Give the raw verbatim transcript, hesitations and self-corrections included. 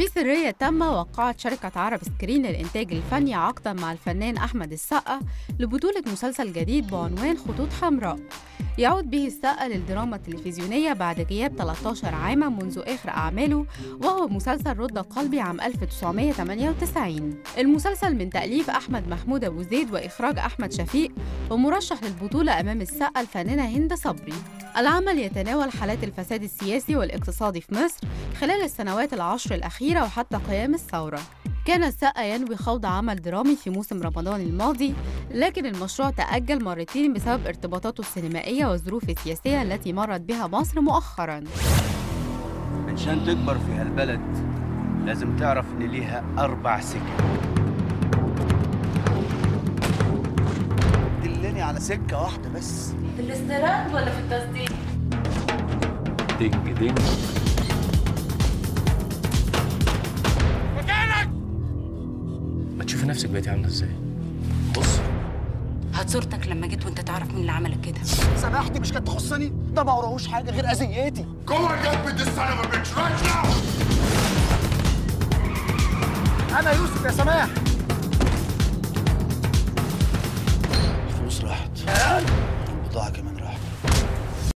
سرية تامة وقعت شركة عرب سكرين للإنتاج الفني عقداً مع الفنان أحمد السقا لبطولة مسلسل جديد بعنوان خطوط حمراء، يعود به السقا للدراما التلفزيونية بعد غياب ثلاثة عشر عاماً منذ آخر أعماله، وهو مسلسل رد قلبي عام ألف وتسعمائة وثمانية وتسعين. المسلسل من تأليف أحمد محمود أبو زيد وإخراج أحمد شفيق، ومرشح للبطولة أمام السقا الفنانة هند صبري. العمل يتناول حالات الفساد السياسي والاقتصادي في مصر خلال السنوات العشر الأخيرة وحتى قيام الثورة. كان السقا ينوي خوض عمل درامي في موسم رمضان الماضي، لكن المشروع تأجل مرتين بسبب ارتباطاته السينمائية والظروف السياسية التي مرت بها مصر مؤخراً. عشان تكبر في هالبلد لازم تعرف إن ليها أربع سكك. دلني على سكة واحدة بس. في الاستيراد ولا في التصدير؟ دنج دنج. مكانك! ما تشوفي نفسك بقيتي عاملة ازاي؟ بص، هات صورتك لما جيت وانت تعرف مين اللي عملك كده. سماحتي مش كانت تخصني، ده ما وراهوش حاجة غير أذيتي. جوه جنب دي السنة ما بيتش رايت ناو. أنا يوسف يا سماح. الفلوس راحت. البضاعة كمان.